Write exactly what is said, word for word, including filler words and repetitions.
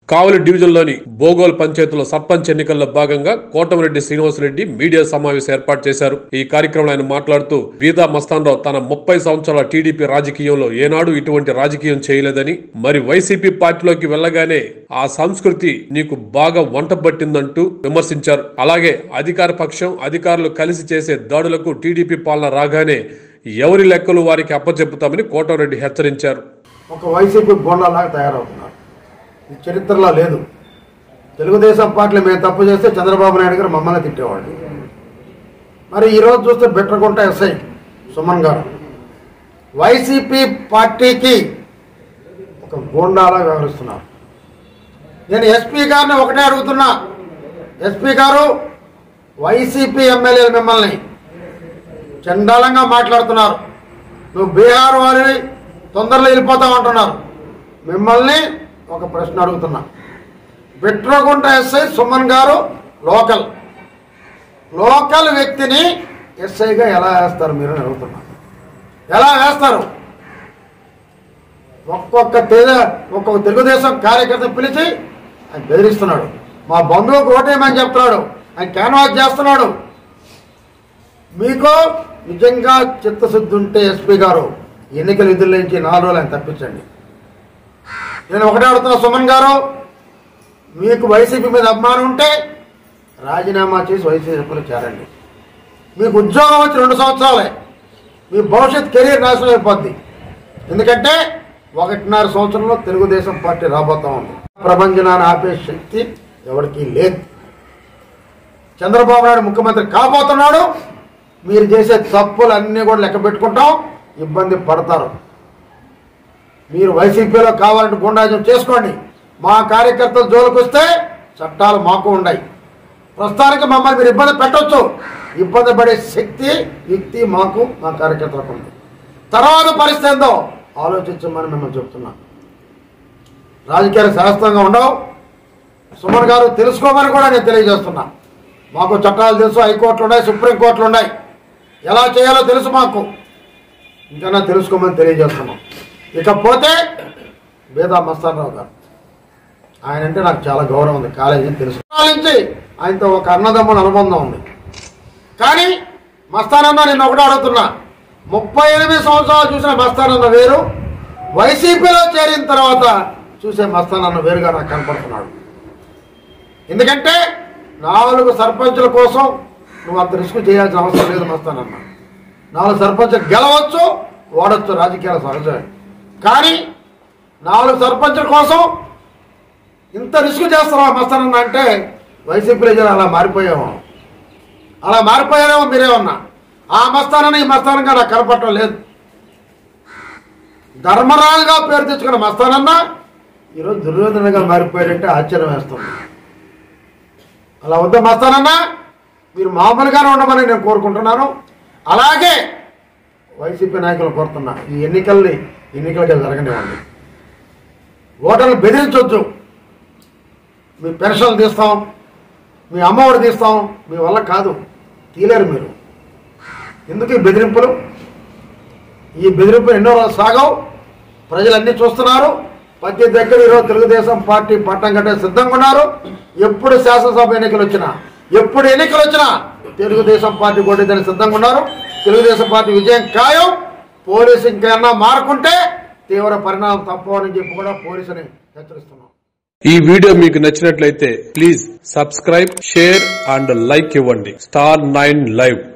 కావలి డివిజన్లోని బోగోల్ పంచాయతీలో సర్పంచ్ ఎన్నికల్లో భాగంగా కోటమిరెడ్డి శ్రీనివాసరెడ్డి మీడియా సమావేశం ఏర్పాటు చేశారు. ఈ కార్యక్రమంలో ఆయన మాట్లాడుతూ బీదా మస్తాన్రావు తన ముప్పై సంవత్సరాల టీడీపీ రాజకీయంలో ఏనాడు ఇటువంటి రాజకీయం చేయలేదని, మరి వైసీపీ పార్టీలోకి వెళ్లగానే ఆ సంస్కృతి నీకు బాగా వంట పట్టిందంటూ విమర్శించారు. అలాగే అధికార పక్షం అధికారులు కలిసి చేసే దాడులకు టీడీపీ పాలన రాగానే ఎవరి లెక్కలు వారికి అప్పచెప్పుతామని కోటమిరెడ్డి హెచ్చరించారు. ఒక వైసీపీ బోండాలాగా తయారవుతున్నారు. చరిత్రలో లేదు. తెలుగుదేశం పార్టీలు మేము తప్పు చేస్తే చంద్రబాబు నాయుడు గారు మమ్మల్ని తిట్టేవాళ్ళు. మరి ఈరోజు చూస్తే బెట్టరగుంట ఎస్ఐ సుమన్ గారు వైసీపీ పార్టీకి ఒక బోండాలా వ్యవహరిస్తున్నారు. నేను ఎస్పీ గారిని ఒకటే అడుగుతున్నా, ఎస్పీ గారు వైసీపీ ఎమ్మెల్యేలు మిమ్మల్ని చండాలంగా మాట్లాడుతున్నారు. నువ్వు బీహార్ వారిని తొందరలో వెళ్ళిపోతామంటున్నారు. మిమ్మల్ని ఒక ప్రశ్న అడుగుతున్నా. బెట్రగుంట ఎస్ఐ సుమన్ గారు లోకల్ లోకల్ వ్యక్తిని ఎస్ఐగా ఎలా వేస్తారు మీరు అని అడుగుతున్నా. ఎలా వేస్తారు? ఒక్కొక్క తెగ ఒక్కొక్క తెలుగుదేశం కార్యకర్త పిలిచి ఆయన బెదిరిస్తున్నాడు. మా బంధువుకు ఓటేయమని చెప్తున్నాడు. ఆయన క్యాన్వాస్ చేస్తున్నాడు. మీకు నిజంగా చిత్తశుద్ధి ఉంటే ఎస్పీ గారు ఎన్నికల విధుల నుంచి నాలుగు రోజులు ఆయన తప్పించండి. నేను ఒకటే అడుగుతున్నా, సుమన్ గారు మీకు వైసీపీ మీద అభిమానం ఉంటే రాజీనామా చేసి వైసీపీలో చేరండి. మీకు ఉద్యోగం వచ్చి రెండు సంవత్సరాలే, మీ భవిష్యత్ కెరీర్ నాశనం అయిపోద్ది. ఎందుకంటే ఒకటిన్నర సంవత్సరంలో తెలుగుదేశం పార్టీ రాబోతా ఉంది. ప్రపంచనాన్ని ఆపే శక్తి ఎవరికీ లేదు. చంద్రబాబు నాయుడు ముఖ్యమంత్రి కాబోతున్నాడు. మీరు చేసే తప్పులు అన్నీ కూడా లెక్క పెట్టుకుంటాం, ఇబ్బంది పడతారు. మీరు వైసీపీలో కావాలంటే గుండాజం చేసుకోండి. మా కార్యకర్తలు జోలికి వస్తే చట్టాలు మాకు ఉన్నాయి. ప్రస్తుతానికి మమ్మల్ని మీరు ఇబ్బంది పెట్టవచ్చు. ఇబ్బంది పడే శక్తి యుక్తి మాకు మా కార్యకర్తలకు ఉంది. తర్వాత పరిస్థితి ఏందో ఆలోచించమని మిమ్మల్ని చెప్తున్నాం. రాజకీయాలు శాస్త్రంగా ఉండవు. సుమన్ గారు తెలుసుకోమని కూడా నేను తెలియజేస్తున్నా. మాకు చట్టాలు తెలుసు, హైకోర్టులు ఉన్నాయి, సుప్రీంకోర్టులు ఉన్నాయి. ఎలా చేయాలో తెలుసు మాకు. ఇంకా తెలుసుకోమని తెలియజేస్తున్నాం. ఇకపోతే బీదా మస్తాన్రావు గారు, ఆయన అంటే నాకు చాలా గౌరవం ఉంది. కాలేజీ తెలుసు నుంచి ఆయనతో ఒక అన్నదమ్ముల అనుబంధం ఉంది. కానీ మస్తానన్న నేను ఒకటి అడుగుతున్నా, ముప్పై ఎనిమిది సంవత్సరాలు చూసిన మస్తానన్న వేరు, వైసీపీలో చేరిన తర్వాత చూసే మస్తానన్న వేరుగా నాకు కనపడుతున్నాడు. ఎందుకంటే నాలుగు సర్పంచుల కోసం నువ్వు అంత రిస్క్ చేయాల్సిన అవసరం లేదు మస్తానన్న. నాలుగు సర్పంచులు గెలవచ్చు, ఓడొచ్చు, రాజకీయాల సహజమే. కానీ నాలుగు సర్పంచుల కోసం ఇంత రిస్క్ చేస్తున్నావా మస్తానన్న అంటే వైసీపీ ప్రజలు అలా మారిపోయాము. అలా మారిపోయారేమో మీరేమన్నా. ఆ మస్తానన్న ఈ మస్తానంగా నాకు కనపడటం లేదు. ధర్మరాజుగా పేరు తెచ్చుకున్న మస్తానన్న ఈరోజు దుర్యోధనగా మారిపోయారంటే ఆశ్చర్యం వేస్తుంది. అలా వద్ద మస్తానన్న, మీరు మామూలుగానే ఉండమని నేను కోరుకుంటున్నాను. అలాగే వైసీపీ నాయకులు కోరుతున్నా, ఈ ఎన్నికల్ని ఎన్నికలుగా జరగనివ్వండి. ఓటర్లు బెదిరించవచ్చు. మీ పెన్షన్లు తీస్తాం, మీ అమ్మఒడి తీస్తాం, మీ వల్ల కాదు, తీలేరు మీరు. ఎందుకు ఈ బెదిరింపులు? ఈ బెదిరింపులు ఎన్నో రోజులు సాగవు. ప్రజలన్నీ చూస్తున్నారు. ప్రతి దగ్గర ఈరోజు తెలుగుదేశం పార్టీ పట్టం కట్టే సిద్ధంగా ఉన్నారు. ఎప్పుడు శాసనసభ ఎన్నికలు వచ్చినా, ఎప్పుడు ఎన్నికలు వచ్చినా తెలుగుదేశం పార్టీ కొట్టేదానికి సిద్ధంగా ఉన్నారు. తెలుగుదేశం పార్టీ విజయం ఖాయం. పోలీసు ఇంకేమన్నా మారుకుంటే తీవ్ర పరిణామం తప్పవని చెప్పి కూడా పోలీసుని హెచ్చరిస్తున్నాం. ఈ వీడియో మీకు నచ్చినట్లయితే please subscribe, share and like ఇవ్వండి. Star nine live.